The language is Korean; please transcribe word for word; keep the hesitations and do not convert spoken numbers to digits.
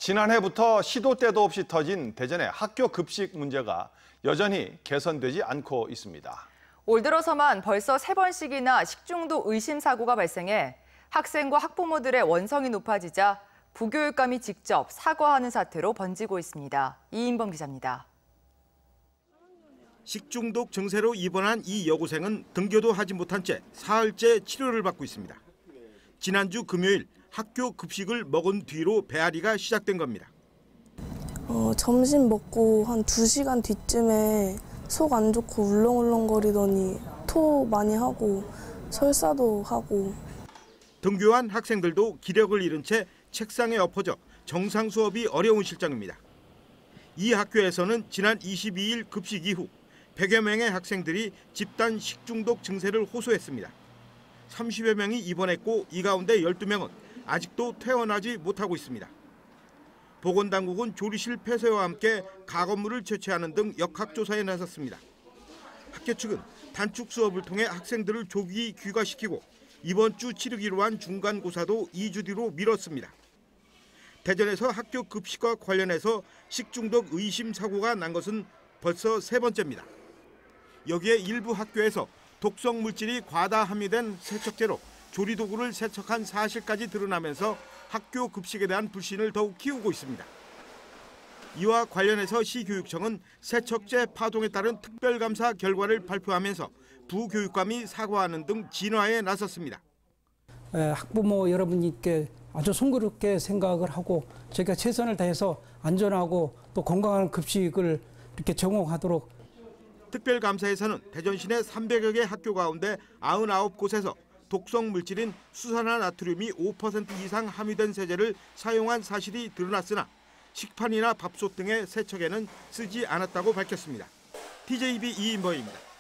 지난해부터 시도 때도 없이 터진 대전의 학교 급식 문제가 여전히 개선되지 않고 있습니다. 올 들어서만 벌써 세 번씩이나 식중독 의심 사고가 발생해 학생과 학부모들의 원성이 높아지자 부교육감이 직접 사과하는 사태로 번지고 있습니다. 이인범 기자입니다. 식중독 증세로 입원한 이 여고생은 등교도 하지 못한 채 사흘째 치료를 받고 있습니다. 지난주 금요일 학교 급식을 먹은 뒤로 배앓이가 시작된 겁니다. 어, 점심 먹고 한 두 시간 뒤쯤에 속 안 좋고 울렁울렁거리더니 토 많이 하고 설사도 하고. 등교한 학생들도 기력을 잃은 채 책상에 엎어져 정상 수업이 어려운 실정입니다. 이 학교에서는 지난 이십이일 급식 이후 백여 명의 학생들이 집단 식중독 증세를 호소했습니다. 삼십여 명이 입원했고 이 가운데 열두 명은 아직도 퇴원하지 못하고 있습니다. 보건당국은 조리실 폐쇄와 함께 가건물을 채취하는 등 역학조사에 나섰습니다. 학교 측은 단축 수업을 통해 학생들을 조기 귀가시키고 이번 주 치르기로 한 중간고사도 이 주 뒤로 미뤘습니다. 대전에서 학교 급식과 관련해서 식중독 의심 사고가 난 것은 벌써 세 번째입니다. 여기에 일부 학교에서 독성 물질이 과다 함유된 세척제로 조리도구를 세척한 사실까지 드러나면서 학교 급식에 대한 불신을 더욱 키우고 있습니다. 이와 관련해서 시교육청은 세척제 파동에 따른 특별감사 결과를 발표하면서 부교육감이 사과하는 등 진화에 나섰습니다. 학부모 여러분께 아주 송구롭게 생각을 하고 저희가 최선을 다해서 안전하고 또 건강한 급식을 이렇게 제공하도록. 특별감사에서는 대전 시내 삼백여 개 학교 가운데 구십구 곳에서 독성 물질인 수산화나트륨이 오 퍼센트 이상 함유된 세제를 사용한 사실이 드러났으나 식판이나 밥솥 등의 세척에는 쓰지 않았다고 밝혔습니다. 티제이비 이인범입니다.